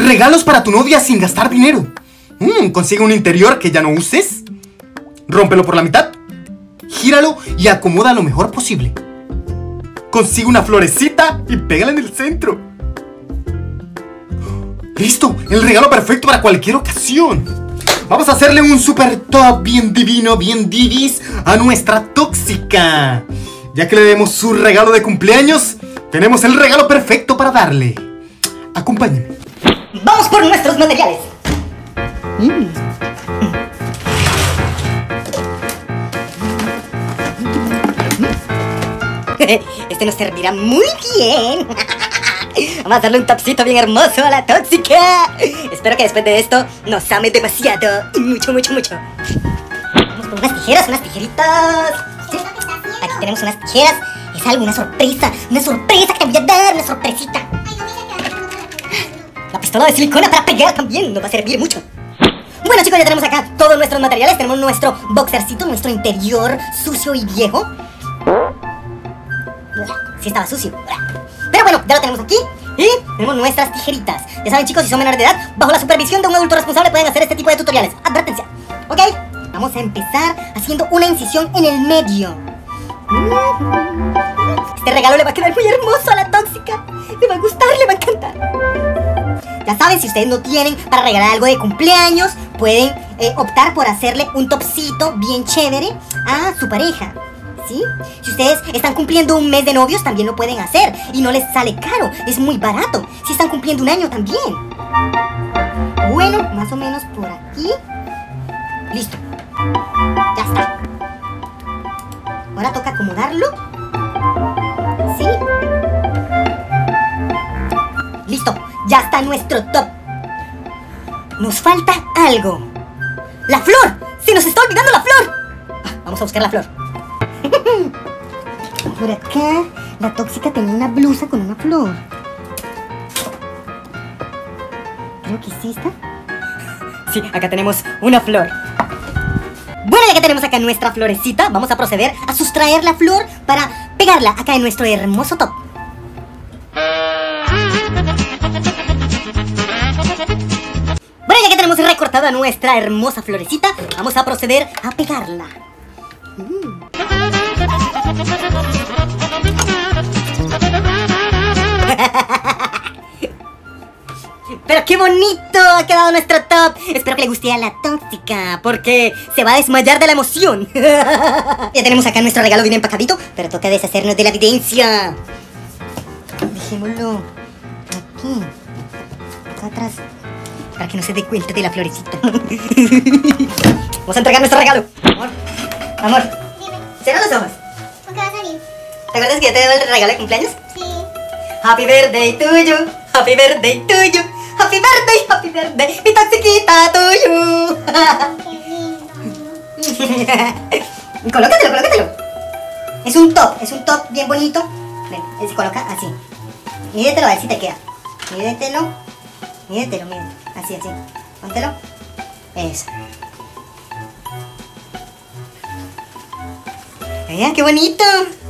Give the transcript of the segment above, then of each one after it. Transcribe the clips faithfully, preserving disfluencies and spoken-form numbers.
Regalos para tu novia sin gastar dinero. Mm, consigue un interior que ya no uses. Rómpelo por la mitad. Gíralo y acomoda lo mejor posible. Consigue una florecita y pégala en el centro. ¡Listo! El regalo perfecto para cualquier ocasión. Vamos a hacerle un super top bien divino, bien divis a nuestra tóxica. Ya que le demos su regalo de cumpleaños, tenemos el regalo perfecto para darle. Acompáñenme. ¡Vamos por nuestros materiales! Mm. Este nos servirá muy bien. Vamos a darle un topcito bien hermoso a la tóxica. Espero que después de esto nos ame demasiado. Y mucho, mucho, mucho. Vamos con unas tijeras, unas tijeritas. ¿Sí? Aquí tenemos unas tijeras. Es algo, una sorpresa. Una sorpresa que te voy a dar, una sorpresita. La pistola de silicona para pegar también nos va a servir mucho. Bueno, chicos, ya tenemos acá todos nuestros materiales. Tenemos nuestro boxercito, nuestro interior sucio y viejo. Sí estaba sucio. Pero bueno, ya lo tenemos aquí. Y tenemos nuestras tijeritas. Ya saben, chicos, si son menores de edad, bajo la supervisión de un adulto responsable pueden hacer este tipo de tutoriales. Advertencia. Ok, vamos a empezar haciendo una incisión en el medio. Este regalo le va a quedar muy hermoso a la tóxica. Le va a gustar, le va a encantar. Ya saben, si ustedes no tienen para regalar algo de cumpleaños, pueden eh, optar por hacerle un topcito bien chévere a su pareja. ¿Sí? Si ustedes están cumpliendo un mes de novios, también lo pueden hacer. Y no les sale caro, es muy barato. Si están cumpliendo un año también. Bueno, más o menos por aquí. Listo. Ya está. Ahora toca acomodarlo. ¿Sí? Listo, ya está nuestro top. Nos falta algo. ¡La flor! ¡Se nos está olvidando la flor! Ah, vamos a buscar la flor. Por acá, la tóxica tenía una blusa con una flor. Creo que es esta. Sí, acá tenemos una flor. Bueno, ya que tenemos acá nuestra florecita, vamos a proceder a sustraer la flor para pegarla acá en nuestro hermoso top. Bueno, ya que tenemos recortada nuestra hermosa florecita, vamos a proceder a pegarla. Mm. Pero qué bonito ha quedado nuestro top. Espero que le guste a la tóxica, porque se va a desmayar de la emoción. Ya tenemos acá nuestro regalo bien empacadito, pero toca deshacernos de la evidencia. Dejémoslo aquí, acá atrás, para que no se dé cuenta de la florecita. Vamos a entregar nuestro regalo. Amor, amor, dime. Cierra los ojos. ¿Por qué va a salir? ¿Te acuerdas que yo te doy el regalo de cumpleaños? Sí. Happy birthday to you, happy birthday to you, happy birthday, happy birthday, mi toxiquita to you. Qué lindo. Colócatelo, colócatelo. Es un top, es un top bien bonito. Ven, él se coloca así. Mídetelo a ver si te queda. Mídetelo, mídetelo, mídetelo. Así, así. Póntelo. Eso. Vean qué bonito.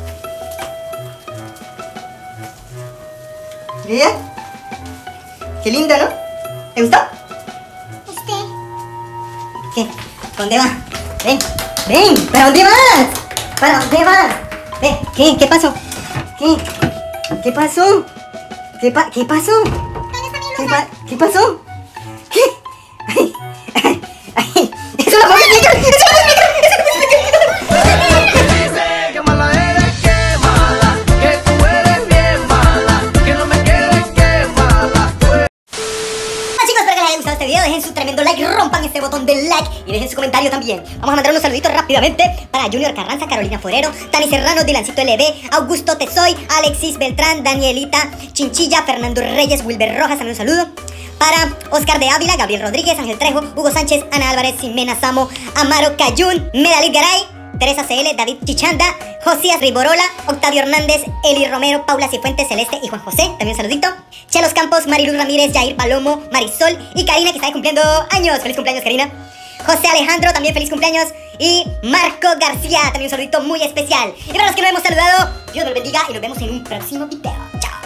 Vean. Qué lindo, ¿no? ¿Te gustó? ¿Usted? ¿Qué? ¿Dónde va? Ven, ven. ¿Para dónde vas? ¿Para dónde vas? Ven, ¿qué? ¿Qué pasó? ¿Qué? ¿Qué pasó? ¿Qué, pa ¿Qué pasó? ¿Dónde está mi ¿Qué, blusa? pa ¿Qué pasó? ¿Qué? Ay, ay, ay. ¡Es una mujer negra! ¡Es una mujer negra! ¡Es una mujer negra! Que mala eres, que mala, que tú eres bien mala, que no me quieres, que mala. Bueno, chicos, espero que les haya gustado este video. Dejen su tremendo like, rompan ese botón de like y dejen su comentario también. Vamos a mandar unos saluditos rápidamente para Junior Carranza, Carolina Forero, Tani Serrano, Dilancito L B, Augusto Tesoy, Alexis Beltrán, Danielita Chinchilla, Fernando Reyes, Wilber Rojas, también un saludo. Para Oscar de Ávila, Gabriel Rodríguez, Ángel Trejo, Hugo Sánchez, Ana Álvarez, Ximena Samo, Amaro Cayún, Medalit Garay, Teresa C L, David Chichanda, Josías Riborola, Octavio Hernández, Eli Romero, Paula Cifuentes, Celeste y Juan José, también un saludito. Chelos Campos, Mariluz Ramírez, Jair Palomo, Marisol y Karina, que está cumpliendo años. Feliz cumpleaños, Karina. José Alejandro, también feliz cumpleaños. Y Marco García, también un saludito muy especial. Y para los que no hemos saludado, Dios nos bendiga y nos vemos en un próximo video. Chao.